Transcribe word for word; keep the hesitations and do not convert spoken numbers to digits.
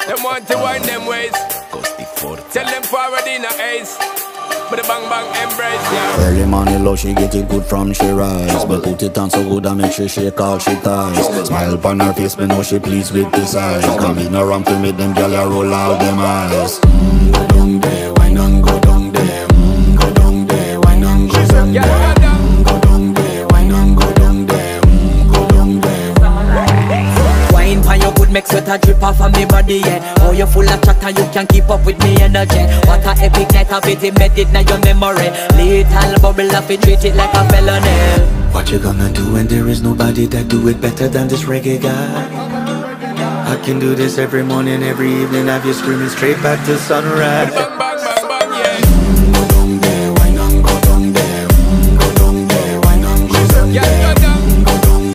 Them want to wind them ways. Tell them forward in a ace. But the bang bang embrace, yeah. Early morning love, she get it good from she rise. But put it on so good and make sure she all she ties. Smile upon her face, me know she pleased with this eyes. Come in around to make them gyal a roll out them eyes. Mm, go down there, wine and go down there. Mm, go down there, wine and go down there. Mm, go down there, wine and go down there. Mm, go down there. Wine for your good, make sweat a drip off of me body, yeah. Oh, you full of chatter, you can keep up with me energy. What a epic night of it, embedded in your memory. Little bubble of it, treat it like a felony. What you gonna do when there is nobody that do it better than this reggae guy? I can do this every morning, every evening, have you screaming straight back to sunrise.